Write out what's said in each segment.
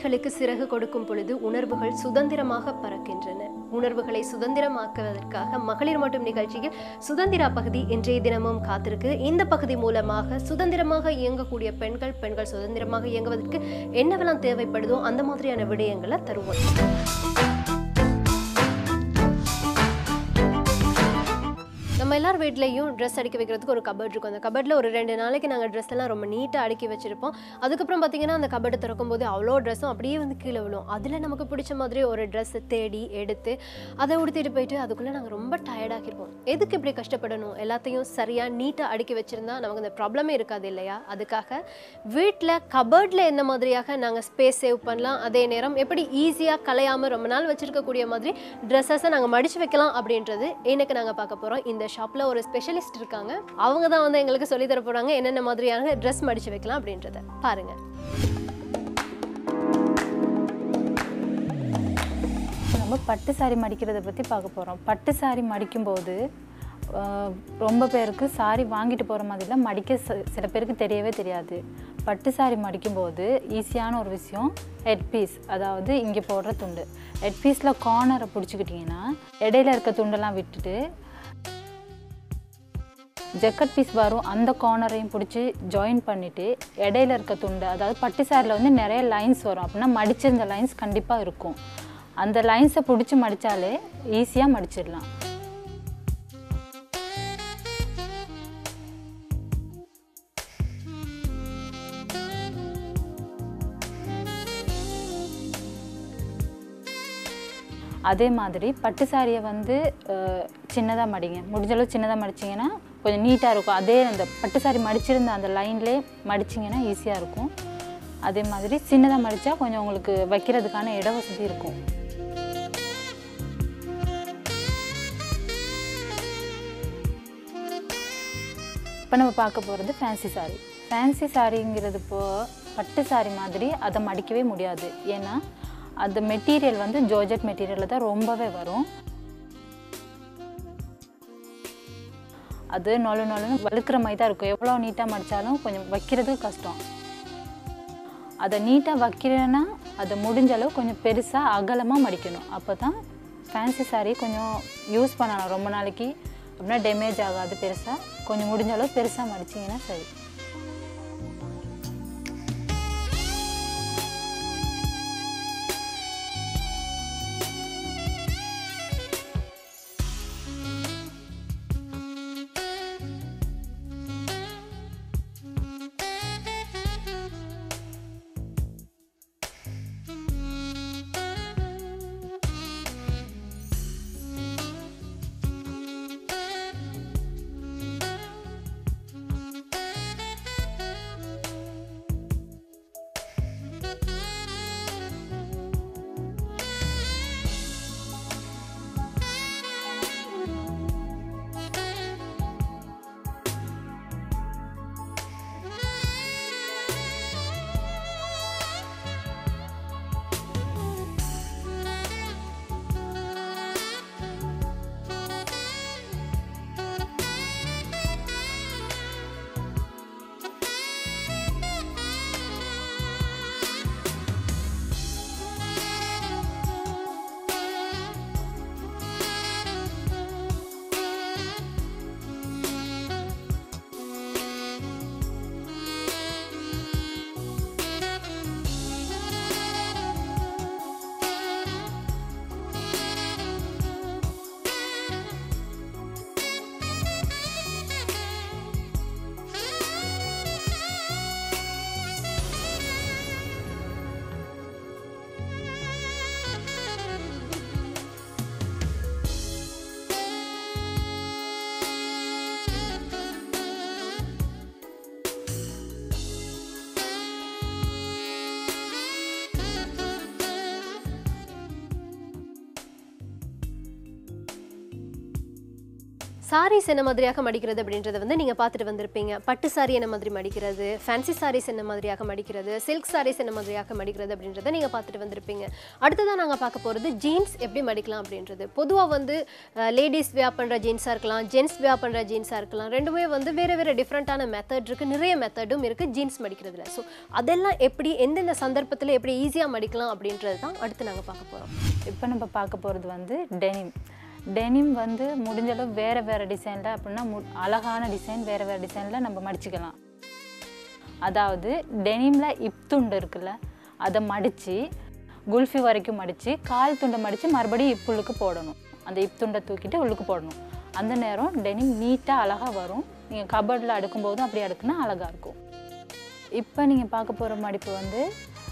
உணர்வுகளுக்கு சிறகு கொடுக்கும் பொழுது உணர்வுகள் சுதந்திரமாக பறக்கின்றன. உணர்வுகளை சுதந்திரமாக்குவதற்காக மகளிர் மட்டும் நிகழ்ச்சியில் சுதந்திரா பகுதி இன்றைய தினமும் காத்திருக்கு. இந்த பகுதி மூலமாக சுதந்திரமாக இயங்கக்கூடிய பெண்கள் சுதந்திரமாக இயங்குவதற்கு என்னவெல்லாம் தேவைப்படுதோ அந்த மாதிரியான விடயங்களை தருவோம். நம்ம எல்லார் வீட்லேயும் ட்ரெஸ் அடுக்கி வைக்கிறதுக்கு ஒரு கபர்ட் இருக்கும். அந்த கபர்டில் ஒரு 2 நாளைக்கு நாங்கள் ட்ரெஸ் எல்லாம் ரொம்ப நீட்டாக அடுக்கி வச்சுருப்போம். அதுக்கப்புறம் பார்த்திங்கன்னா அந்த கபர்டு திறக்கும் போது அவ்வளோ ட்ரெஸ்ஸும் அப்படியே வந்து கீழே விழும். அதில் நமக்கு பிடிச்ச மாதிரி ஒரு ட்ரெஸ்ஸை தேடி எடுத்து அதை உடுத்திட்டு போயிட்டு அதுக்குள்ளே நாங்கள் ரொம்ப டயர்டாகிருப்போம். எதுக்கு இப்படி கஷ்டப்படணும்? எல்லாத்தையும் சரியாக நீட்டாக அடுக்கி வச்சுருந்தா நமக்கு அந்த ப்ராப்ளமே இருக்காது இல்லையா? அதுக்காக வீட்டில் கபர்டில் என்ன மாதிரியாக நாங்கள் ஸ்பேஸ் சேவ் பண்ணலாம், அதே நேரம் எப்படி ஈஸியாக கலையாமல் ரொம்ப நாள் வச்சுருக்கக்கூடிய மாதிரி ட்ரெஸ்ஸஸை நாங்கள் மடித்து வைக்கலாம் அப்படின்றது இன்னைக்கு நாங்கள் பார்க்க போகிறோம். இந்த ஷாப்ல ஒரு ஸ்பெஷலிஸ்ட் இருக்காங்க. அவங்க தான் வந்து எங்களுக்கு சொல்லி தர போறாங்க என்னென்ன மாதிரியான ட்ரெஸ் மடிச்சு வைக்கலாம் அப்படின்றத பாருங்க. நம்ம பட்டு சாரி மடிக்கிறத பற்றி பார்க்க போகிறோம். பட்டு சாரி மடிக்கும்போது ரொம்ப பேருக்கு சாரி வாங்கிட்டு போகிற மாதிரிலாம் மடிக்க சில பேருக்கு தெரியவே தெரியாது. பட்டு சாரி மடிக்கும்போது ஈஸியான ஒரு விஷயம் ஹெட் பீஸ், அதாவது இங்கே போடுற துண்டு. ஹெட் பீஸில் கார்னரை பிடிச்சிக்கிட்டிங்கன்னா இடையில இருக்க துண்டெல்லாம் விட்டுட்டு ஜக்கட் பீஸ் வரும், அந்த கார்னரையும் பிடிச்சி ஜாயின் பண்ணிவிட்டு இடையில இருக்க துண்டு, அதாவது பட்டு சாரியில் வந்து நிறைய லைன்ஸ் வரும். அப்படின்னா மடிச்சிருந்த லைன்ஸ் கண்டிப்பாக இருக்கும். அந்த லைன்ஸை பிடிச்சி மடித்தாலே ஈஸியாக மடிச்சிடலாம். அதே மாதிரி பட்டு சாரியை வந்து சின்னதாக மடிங்க. முடிஞ்சளவு சின்னதாக மடிச்சிங்கன்னா கொஞ்சம் நீட்டாக இருக்கும். அதே அந்த பட்டு சாரி மடிச்சிருந்த அந்த லைன்லேயே மடிச்சிங்கன்னா ஈஸியாக இருக்கும். அதே மாதிரி சின்னதாக மடித்தா கொஞ்சம் உங்களுக்கு வைக்கிறதுக்கான இட வசதி இருக்கும். இப்போ நம்ம பார்க்க போகிறது ஃபேன்சி சாரி. ஃபேன்சி சாரிங்கிறது பட்டு சாரி மாதிரி அதை மடிக்கவே முடியாது. ஏன்னா அந்த மெட்டீரியல் வந்து ஜார்ஜெட் மெட்டீரியலில் தான் ரொம்பவே வரும். அது நொலன்னு வழுக்கிற மாதிரி தான் இருக்கும். எவ்வளோ நீட்டாக மடித்தாலும் கொஞ்சம் வைக்கிறதுக்கு கஷ்டம். அதை நீட்டாக வைக்கிறேன்னா அதை முடிஞ்ச அளவு கொஞ்சம் பெருசாக அகலமாக மடிக்கணும். அப்போ தான் ஃபேன்சி சாரி கொஞ்சம் யூஸ் பண்ணலாம் ரொம்ப நாளைக்கு. அப்படின்னா டேமேஜ் ஆகாது. பெருசாக கொஞ்சம் முடிஞ்ச அளவு பெருசாக மடிச்சிங்கன்னா சரி. சாரீஸ் என்ன மாதிரியாக மடிக்கிறது அப்படின்றத வந்து நீங்கள் பார்த்துட்டு வந்திருப்பீங்க. பட்டு சாரி என்ன மாதிரி மடிக்கிறது, ஃபேன்சி சாரீஸ் என்ன மாதிரியாக மடிக்கிறது, சில்க் சாரீஸ் என்ன மாதிரியாக மடிக்கிறது அப்படின்றத நீங்கள் பார்த்துட்டு வந்திருப்பீங்க. அடுத்ததாக நாங்கள் பார்க்க போகிறது ஜீன்ஸ் எப்படி மடிக்கலாம் அப்படின்றது. பொதுவாக வந்து லேடிஸ் வியர் பண்ணுற ஜீன்ஸாக இருக்கலாம், ஜென்ட்ஸ் வியர் பண்ணுற ஜீன்ஸாக இருக்கலாம். ரெண்டுமே வந்து வேறு வேறு டிஃப்ரெண்ட்டான மெத்தட் இருக்குது, நிறைய மெத்தடும் இருக்குது ஜீன்ஸ் மடிக்கிறதுல. ஸோ அதெல்லாம் எப்படி எந்தெந்த சந்தர்ப்பத்தில் எப்படி ஈஸியாக மடிக்கலாம் அப்படின்றது தான் அடுத்து நாங்கள் பார்க்க போகிறோம். இப்போ நம்ம பார்க்க போகிறது வந்து டெனிம் வந்து முடிஞ்சளவு வேறு வேறு டிசைனில் அப்படின்னா அழகான டிசைன் வேறு வேறு டிசைனில் நம்ம மடிச்சுக்கலாம். அதாவது டெனிமில் இப்துண்டு இருக்குல்ல, அதை மடித்து குல்ஃபி வரைக்கும் மடித்து கால் துண்டை மடித்து மறுபடியும் இப்புள்ளுக்கு போடணும். அந்த இப்துண்டை தூக்கிட்டு உள்ளுக்கு போடணும். அந்த நேரம் டெனிம் நீட்டாக அழகாக வரும். நீங்கள் கபர்டில் அடுக்கும்போதும் அப்படி அடுக்குனா அழகாக இருக்கும். இப்போ நீங்கள் பார்க்க போகிற மடிப்பு வந்து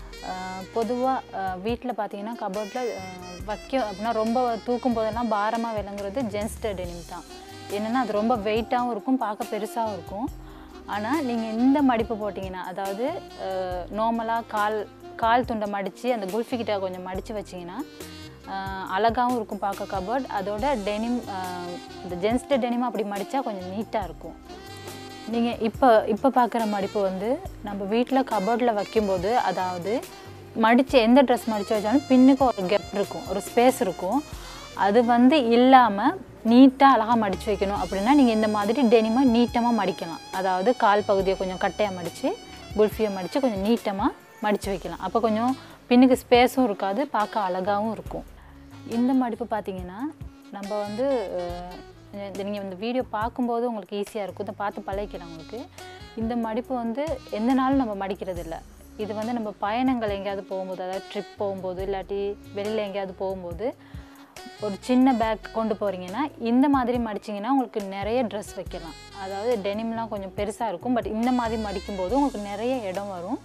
பொதுவாக வீட்டில் பார்த்தீங்கன்னா கபோர்டில் வைக்க அப்படின்னா ரொம்ப தூக்கும் போதெல்லாம் பாரமாக விளங்குறது ஜென்ஸ் டெனிம் தான். என்னென்னா அது ரொம்ப வெயிட்டாகவும் இருக்கும், பார்க்க பெருசாகவும் இருக்கும். ஆனால் நீங்கள் இந்த மடிப்பு போட்டிங்கன்னா, அதாவது நார்மலாக கால் துண்டை மடித்து அந்த குல்ஃபிக்கிட்ட கொஞ்சம் மடித்து வச்சிங்கன்னா அழகாகவும் இருக்கும் பார்க்க கபோர்ட். அதோட டெனிம் இந்த ஜென்ஸ் டெனிம் அப்படி மடித்தா கொஞ்சம் நீட்டாக இருக்கும். நீங்கள் இப்போ பார்க்குற மடிப்பு வந்து நம்ம வீட்டில் கபோர்டில் வைக்கும்போது, அதாவது மடித்து எந்த ட்ரெஸ் மடித்து வச்சாலும் பின்னுக்கு ஒரு கேப் இருக்கும், ஒரு ஸ்பேஸ் இருக்கும். அது வந்து இல்லாமல் நீட்டாக அழகாக மடித்து வைக்கணும் அப்படின்னா நீங்கள் இந்த மாதிரி டெனிமை நீட்டமாக மடிக்கலாம். அதாவது கால் பகுதியை கொஞ்சம் கட்டையாக மடித்து குல்ஃபியை மடித்து கொஞ்சம் நீட்டமாக மடித்து வைக்கலாம். அப்போ கொஞ்சம் பின்னுக்கு ஸ்பேஸும் இருக்காது, பார்க்க அழகாகவும் இருக்கும். இந்த மடிப்பு பார்த்திங்கன்னா நம்ம வந்து நீங்கள் இந்த வீடியோ பார்க்கும்போது உங்களுக்கு ஈஸியாக இருக்கும், இதை பார்த்து பழகிக்கலாம் உங்களுக்கு. இந்த மடிப்பு வந்து எந்த நாளும் நம்ம மடிக்கிறது இல்லை. இது வந்து நம்ம பயணங்கள் எங்கேயாவது போகும்போது, அதாவது ட்ரிப் போகும்போது, இல்லாட்டி வெளியில் எங்கேயாவது போகும்போது ஒரு சின்ன பேக் கொண்டு போகிறீங்கன்னா இந்த மாதிரி மடிச்சிங்கன்னா உங்களுக்கு நிறைய ட்ரெஸ் வைக்கலாம். அதாவது டெனிம்லாம் கொஞ்சம் பெருசாக இருக்கும், பட் இந்த மாதிரி மடிக்கும்போது உங்களுக்கு நிறைய இடம் வரும்.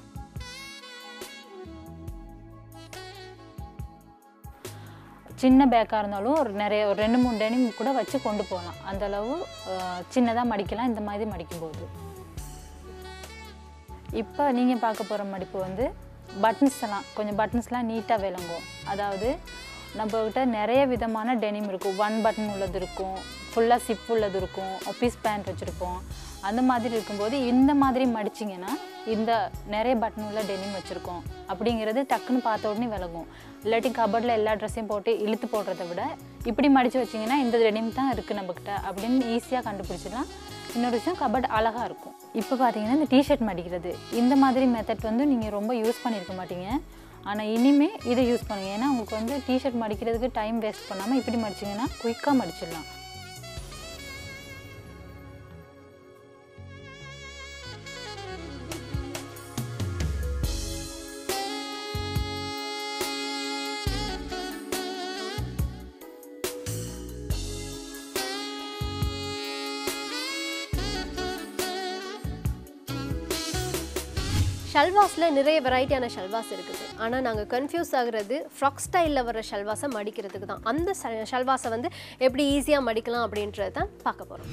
சின்ன பேக்காக இருந்தாலும் ஒரு 2-3 டெனிம் கூட வச்சு கொண்டு போகலாம். அந்தளவு சின்னதாக மடிக்கலாம் இந்த மாதிரி மடிக்கும்போது. இப்போ நீங்கள் பார்க்க போகிற மடிப்பு வந்து பட்டன்ஸ்லாம் நீட்டாக விளங்கும். அதாவது நம்மக்கிட்ட நிறைய விதமான டெனிம் இருக்கும். 1 பட்டன் உள்ளது இருக்கும், ஃபுல்லாக சிப் உள்ளது இருக்கும், பீஸ் பேண்ட் வச்சுருப்போம். அந்த மாதிரி இருக்கும்போது இந்த மாதிரி மடிச்சிங்கன்னா இந்த நிறைய பட்டன் உள்ள டெனிம் வச்சுருக்கோம் அப்படிங்கிறது டக்குன்னு பார்த்த உடனே விளங்கும். இல்லாட்டி கபர்டில் எல்லா ட்ரெஸ்ஸையும் போட்டு இழுத்து போடுறத விட இப்படி மடித்து வச்சிங்கன்னா இந்த டெனிம் தான் இருக்குது நம்மக்கிட்ட அப்படின்னு ஈஸியாக கண்டுபிடிச்சிடலாம். இன்னொரு விஷயம், கபர்ட் அழகாக இருக்கும். இப்போ பார்த்தீங்கன்னா இந்த டிஷர்ட் மடிக்கிறது, இந்த மாதிரி மெத்தட் வந்து நீங்கள் ரொம்ப யூஸ் பண்ணியிருக்க மாட்டீங்க. ஆனால் இனிமேல் இதை யூஸ் பண்ணுங்கள். ஏன்னா உங்களுக்கு வந்து டிஷர்ட் மடிக்கிறதுக்கு டைம் வேஸ்ட் பண்ணாமல் இப்படி மடிச்சிங்கன்னா குயிக்காக மடிச்சிடலாம். ஷல்வாஸில் நிறைய வெரைட்டியான ஷல்வாஸ் இருக்குது. ஆனால் நாங்கள் கன்ஃபியூஸ் ஆகுறது ஃப்ராக் ஸ்டைலில் வர ஷல்வாஸை மடிக்கிறதுக்கு தான். அந்த ஷல்வாஸை வந்து எப்படி ஈஸியாக மடிக்கலாம் அப்படின்றத தான் பார்க்க போகிறோம்.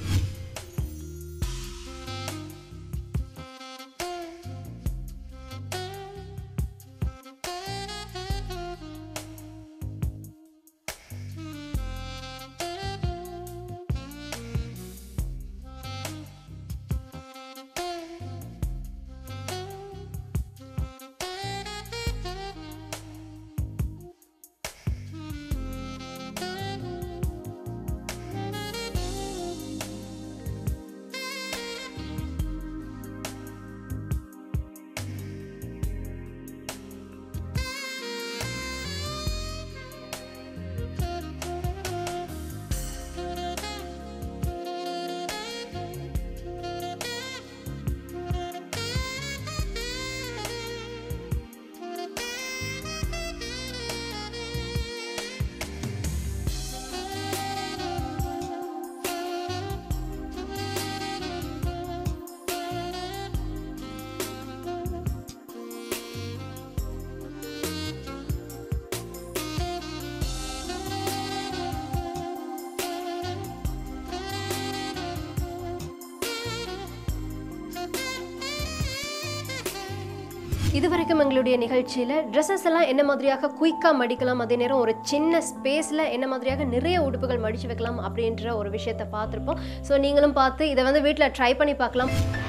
இதுவரைக்கும் எங்களுடைய நிகழ்ச்சியில் ட்ரெஸ்ஸஸ் எல்லாம் என்ன மாதிரியாக குயிக்காக மடிக்கலாம், அதே நேரம் ஒரு சின்ன ஸ்பேஸில் என்ன மாதிரியாக நிறைய உடுப்புகள் மடித்து வைக்கலாம் அப்படின்ற ஒரு விஷயத்தை பார்த்துருப்போம். ஸோ நீங்களும் பார்த்து இதை வந்து வீட்டில் ட்ரை பண்ணி பார்க்கலாம்.